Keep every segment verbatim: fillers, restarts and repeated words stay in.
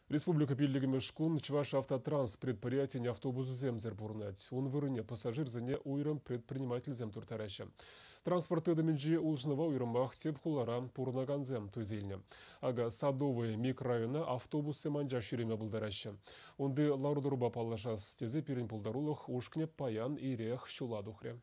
Республика Пиллигимешкун Чуваш автотранс предприятие автобус земзер бурнать. Он вырыне пассажир зане уйрам предприниматель зем туртараща. Транспорт эдамиджи улжного уйрамах теп хуларам пурнаган зем тузельне. Ага садовые микрорайона автобусы манджа ширеме булдараща. Онды лаурдуруба паллаша стезе перен пулдарулах ушкне паян и рех щуладухре.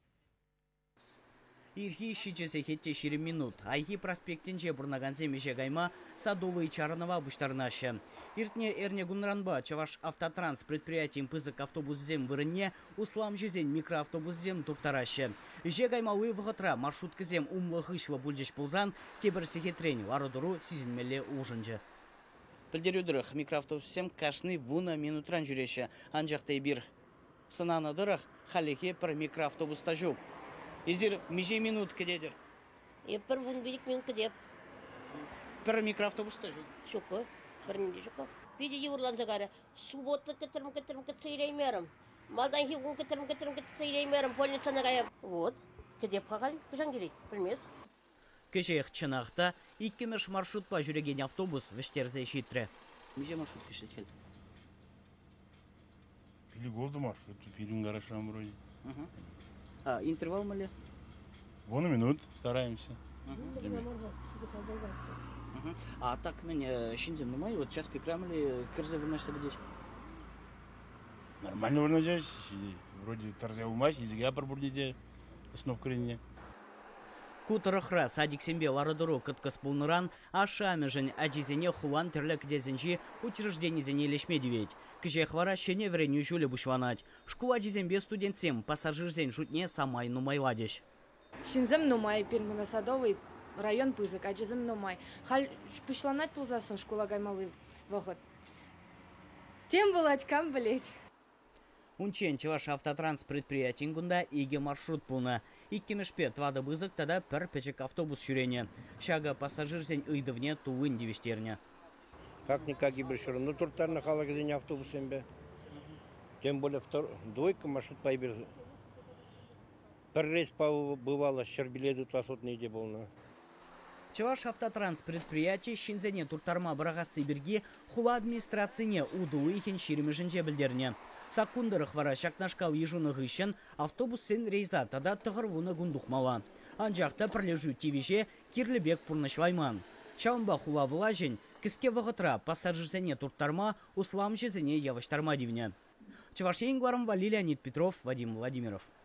Ирхи шичесе хетте ширим минут. Айхи проспектинче бурнаганзе межегайма садовые чарного буштарнаша. Иртне эрне гунранба Чаваш автотранс предприятием пызык автобус зем вырынне услам жезен микроавтобус зем туртараша. Жегайма уйвгатра маршрутка зем умлахышва бульдеш пулзан тебірсе хетрень лародуру сизинмеле ужынжы. Пілдерюдырых микроавтобус зем кашны вуна минутран жүреше. Анжақтай бір сынанадырых халеке пір микроавтобуста жоқ. Изир меже минут кедедер. И пір вун бидик минут кедеп. Пір микроавтобуста жоқ. Шоко, пір минут шоко. Биди еврлан загара. Суббота кетірім кетірім кетсейреймерім. Малдан хигун кетірім кетірім кетсейреймерім. Больница нагая. Вот. Кедеп қаған күжан келейді. Білмес. Кешех чынақта иккемеш маршрутпа жүреген автобус віштерзе шитре. Меже маршрут кешет. Пили голды маршрут. Пилин гаражам вроде. А, интервал мы ли? Вон минут, стараемся. А так мне шинзем нумай, вот час пикрамли, кырзе вырнашса бедеш. Нормально вырнашаш, вроде тарзя умаш, изга пробурдите, основ кренне. Кутарахра садик сембе ларадуру кыткас пулныран, а шамежен аджизене хуван терлек дезенжи учреждение зене лешмедеведь. Кже хвара щене вреню жюле бушванать. Шкуа аджизембе студентсем пассажир зен шутне самай нумай ладеш. Шинзем нумай пирмуна садовый район пызык, аджизем нумай. Халь пушланать пулзасын школа гаймалы вахот. Тем былать кам блеть. Унчен Чуваш автотранс предприятиен гунда иге маршрут пулна. Иккемешпе твада бызык тада пір печек автобус шюрене. Шага пассажирсен ыйдывне туын девиштерне. Как-никак и брешер, но туртарна халагадене автобусем бе. Тем более втор... двойка маршрут пайбер. Пер рейс бывало, щербиледы твасотные де болна. Чуваш автотранс предприятие шинзене туртарма брагасы берги хула администрацияне удуы ихен ширемеженже білдерне. Сакундырых вара шакнашкау ежуны гыщен автобус сен рейза тада тығырвуны гундухмала. Анжақта пірлежу тивиже кирлебек пурнышвайман. Чаунба хула влажен кіске вағытра пассажирсене туртарма услам жезене явыштарма дивне. Чуваш енгварым Леонид Петров, Вадим Владимиров.